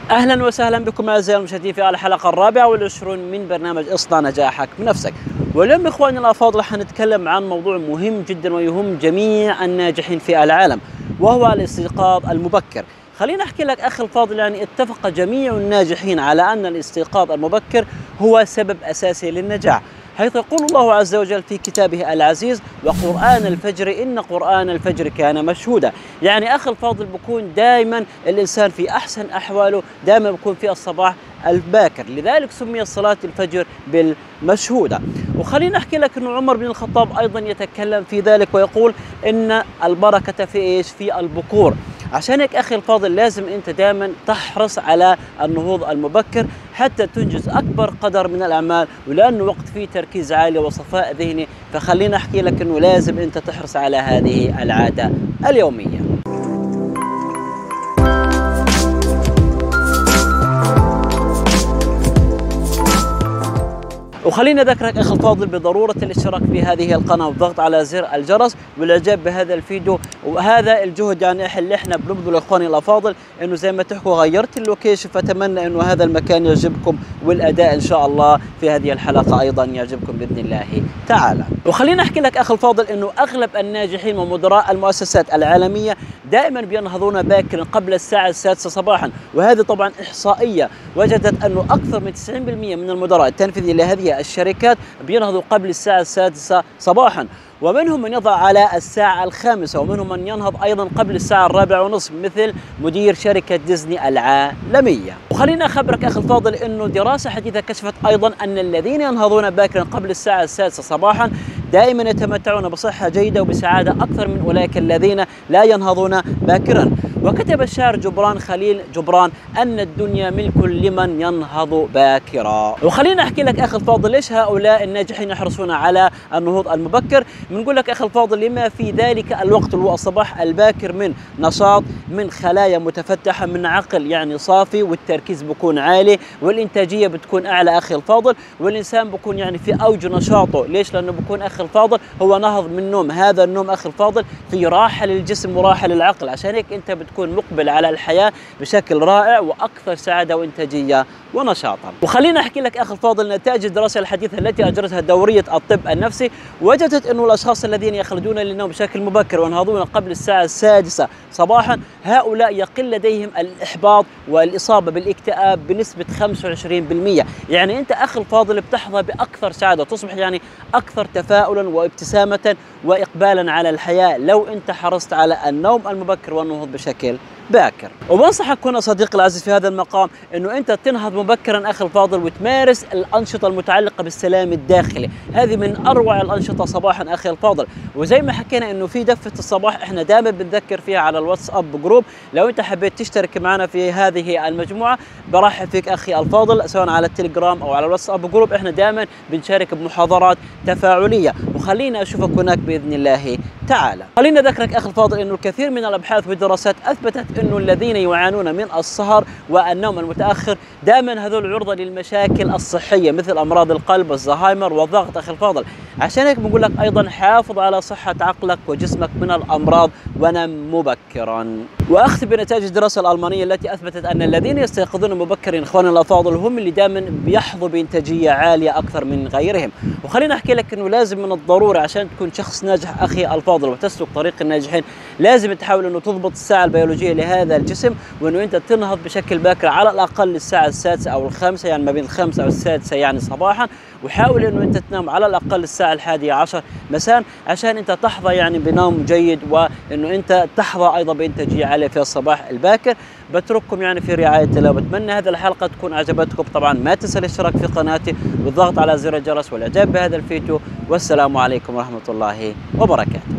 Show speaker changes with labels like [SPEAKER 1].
[SPEAKER 1] أهلا وسهلا بكم أعزائي المشاهدين في الحلقة الرابعة والعشرون من برنامج اصنع نجاحك بنفسك. واليوم إخواني الأفاضل حنتكلم عن موضوع مهم جدا ويهم جميع الناجحين في العالم، وهو الاستيقاظ المبكر. خليني أحكي لك أخي الفاضل، يعني اتفق جميع الناجحين على أن الاستيقاظ المبكر هو سبب أساسي للنجاح، حيث يقول الله عز وجل في كتابه العزيز: وقرآن الفجر إن قرآن الفجر كان مشهودا. يعني أخي الفاضل بكون دائما الإنسان في أحسن أحواله، دائما بكون في الصباح الباكر، لذلك سمي صلاة الفجر بالمشهودة. وخلينا أحكي لك أن عمر بن الخطاب أيضا يتكلم في ذلك ويقول إن البركة في إيش؟ في البكور. عشان هيك أخي الفاضل لازم أنت دائما تحرص على النهوض المبكر حتى تنجز أكبر قدر من الأعمال، ولأنه وقت فيه تركيز عالي وصفاء ذهني، فخلينا أحكي لك أنه لازم أنت تحرص على هذه العادة اليومية. وخلينا أذكرك أخي الفاضل بضرورة الاشتراك في هذه القناة والضغط على زر الجرس والإعجاب بهذا الفيديو، وهذا الجهد يعني اللي احنا بنبذله إخواني الأفاضل، إنه زي ما تحكوا غيرت اللوكيشن، فأتمنى إنه هذا المكان يعجبكم والأداء إن شاء الله في هذه الحلقة أيضا يعجبكم بإذن الله تعالى. وخلينا أحكي لك أخي الفاضل إنه أغلب الناجحين ومدراء المؤسسات العالمية دائما بينهضون باكرا قبل الساعة 6 صباحا، وهذه طبعا إحصائية وجدت أنه أكثر من 90% من المدراء التنفيذيين لهذه الشركات بينهضوا قبل الساعة 6 صباحا، ومنهم من يضع على الساعة 5، ومنهم من ينهض أيضا قبل الساعة 4:30 مثل مدير شركة ديزني العالمية. وخلينا أخبرك أخي الفاضل أنه دراسة حديثة كشفت أيضا أن الذين ينهضون باكرا قبل الساعة 6 صباحا دائما يتمتعون بصحة جيدة وبسعادة أكثر من أولئك الذين لا ينهضون باكرا. وكتب الشاعر جبران خليل جبران أن الدنيا ملك لمن ينهض باكرا. وخلينا أحكي لك أخي الفاضل ليش هؤلاء الناجحين يحرصون على النهوض المبكر. بنقول لك أخي الفاضل لما في ذلك الوقت اللي هو الصباح الباكر من نشاط، من خلايا متفتحة، من عقل يعني صافي، والتركيز بيكون عالي والإنتاجية بتكون أعلى أخي الفاضل، والإنسان بيكون يعني في أوج نشاطه. ليش؟ لأنه بيكون أخي الفاضل هو نهض من نوم، هذا النوم أخي الفاضل في راحة للجسم وراحة للعقل، عشان هيك أنت بتكون مقبل على الحياة بشكل رائع وأكثر سعادة وإنتاجية ونشاطا. وخلينا أحكي لك أخي الفاضل نتائج الدراسة الحديثة التي أجرتها دورية الطب النفسي، وجدت أنه الأشخاص الذين يخلدون للنوم بشكل مبكر وينهضون قبل الساعة 6 صباحا هؤلاء يقل لديهم الإحباط والإصابة بالاكتئاب بنسبة 25%. يعني أنت أخي الفاضل بتحظى بأكثر سعادة، تصبح يعني أكثر تفاؤلا وابتسامة وإقبالا على الحياة لو أنت حرصت على النوم المبكر والنهوض بشكل باكر. وبنصحك هنا صديقي العزيز في هذا المقام انه انت تنهض مبكرا اخي الفاضل وتمارس الانشطه المتعلقه بالسلام الداخلي، هذه من اروع الانشطه صباحا اخي الفاضل. وزي ما حكينا انه في دفه الصباح احنا دائما بنذكر فيها على الواتساب جروب، لو انت حبيت تشترك معنا في هذه المجموعه برحب فيك اخي الفاضل، سواء على التليجرام او على الواتساب جروب، احنا دائما بنشارك بمحاضرات تفاعليه، وخلينا اشوفك هناك باذن الله تعالى. خلينا اذكرك اخي الفاضل انه الكثير من الابحاث والدراسات اثبتت انه الذين يعانون من السهر والنوم المتاخر دائما هذول عرضه للمشاكل الصحيه مثل امراض القلب والزهايمر والضغط اخي الفاضل. عشان هيك بنقول لك ايضا حافظ على صحه عقلك وجسمك من الامراض ونم مبكرا. واختم بنتائج الدراسه الالمانيه التي اثبتت ان الذين يستيقظون مبكرا اخواننا الافاضل هم اللي دائما بيحظوا بانتاجيه عاليه اكثر من غيرهم. وخلينا احكي لك انه لازم من الضروري عشان تكون شخص ناجح اخي الفاضل وتسلك طريق الناجحين لازم تحاول انه تضبط الساعه البيولوجيه لهذا الجسم، وانه انت تنهض بشكل باكر على الاقل الساعه 6 او 5، يعني ما بين 5 أو 6 يعني صباحا، وحاول انه انت تنام على الاقل الساعه 11 مساء عشان انت تحظى يعني بنوم جيد، وانه انت تحظى ايضا بانتاجيه عاليه في الصباح الباكر. بترككم يعني في رعايه الله، وبتمنى هذه الحلقه تكون اعجبتكم. طبعا ما تنسى الاشتراك في قناتي والضغط على زر الجرس والاعجاب بهذا الفيديو، والسلام عليكم ورحمه الله وبركاته.